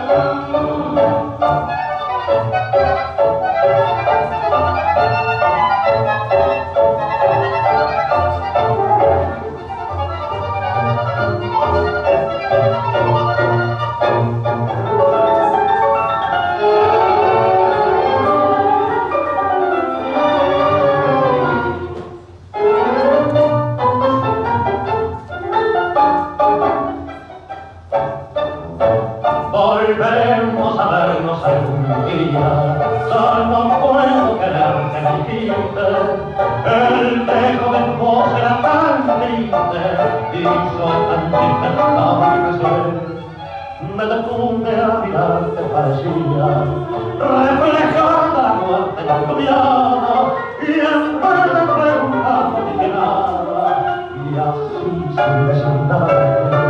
Volveremos a vernos algún día, solo puedo quererte, dijiste. El dejo de tu voz era tan triste, hizo tan triste mi crecer. Me detuve a mirarte, parecía reflejar la muerte en tu mirada, y en vez de preguntar no dije nada, y así sin decir nada.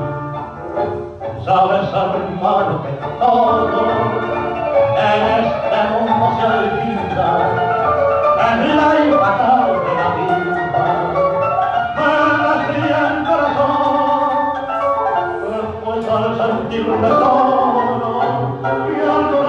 Sabes, hermano, que todo en este mundo se olvida, en la igualdad de la vida. Me decía el corazón, pues al sentirme solo y al